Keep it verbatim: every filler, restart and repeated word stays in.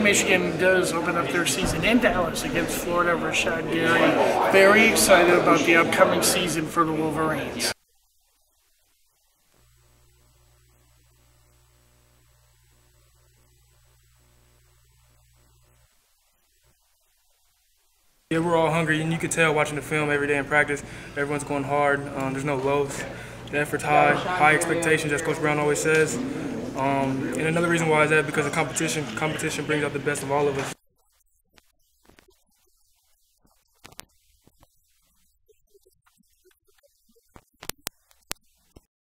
Michigan does open up their season in Dallas against Florida. RASHAN Gary, very excited about the upcoming season for the Wolverines. Yeah, we're all hungry, and you can tell watching the film every day in practice. Everyone's going hard. Um, there's no lows. The effort's high, high expectations, as Coach Brown always says. Um, and another reason why is that because of competition. Competition brings out the best of all of us.